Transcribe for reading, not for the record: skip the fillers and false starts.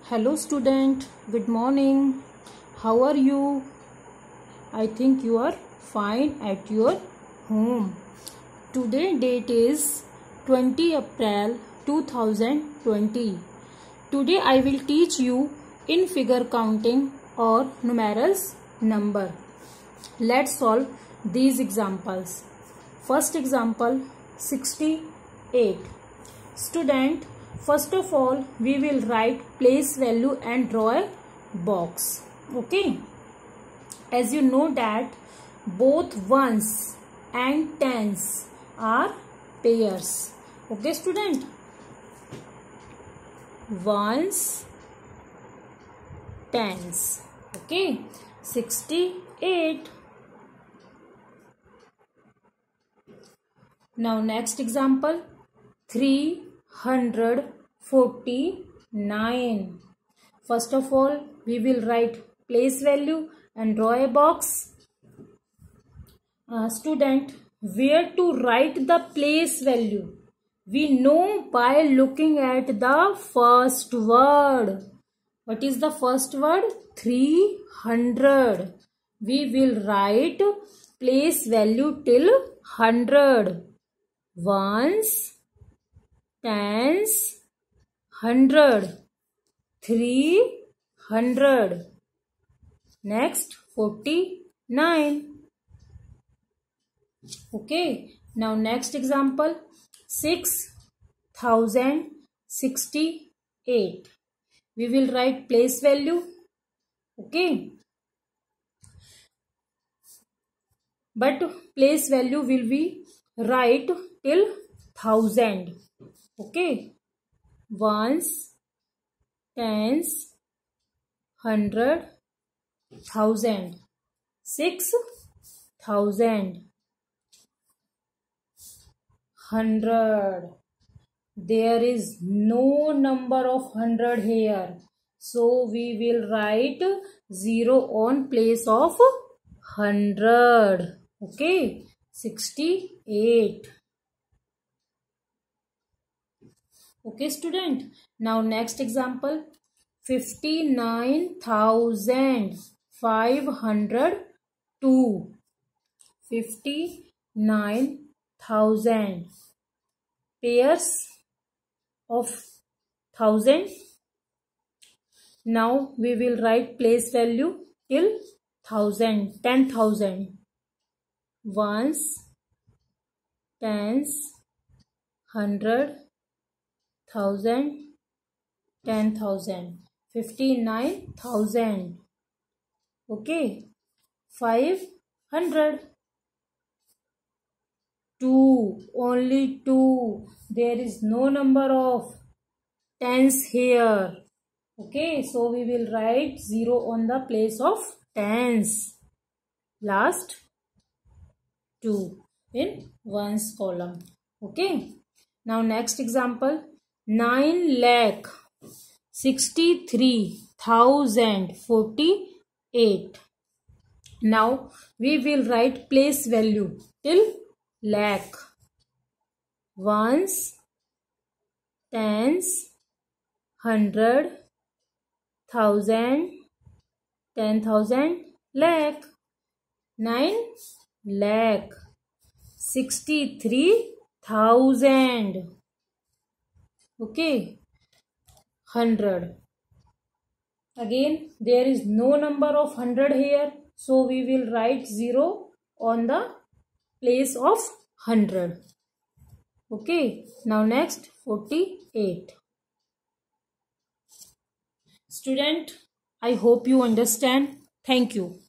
Hello student, good morning. How are you? I think you are fine at your home. Today date is 20 April 2020. Today I will teach you in figure counting or numerals number. Let's solve these examples. First example 68. Student, first of all, we will write place value and draw a box. Okay. As you know that both ones and tens are pairs. Okay, student. Ones, tens. Okay. 68. Now next example. 349. First of all, we will write place value and draw a box. Student, where to write the place value? We know by looking at the first word. What is the first word? 300. We will write place value till 100. Ones, tens, 100, 300. Next 49. Okay. Now next example 6068. We will write place value. Okay. But place value will be write till 1000. Okay. Ones, tens, 100, 1000. 6000. 100. There is no number of 100 here. So we will write 0 on place of 100. Okay. 68. Okay, student. Now next example 59,502. 59,000 pairs of 1000. Now we will write place value till 1000. 10,000. Ones, tens, 100, 1000, 10,000. 59,000. Okay. 500. 2. Only 2. There is no number of tens here. Okay. So we will write 0 on the place of tens. Last 2 in ones column. Okay. Now next example 9,63,048. Now we will write place value till lakh. Ones, tens, 100, 1000, 10,000, lakh. 9 lakh. 63,000. Okay. 100. Again, there is no number of 100 here. So we will write 0 on the place of 100. Okay. Now next 48. Student, I hope you understand. Thank you.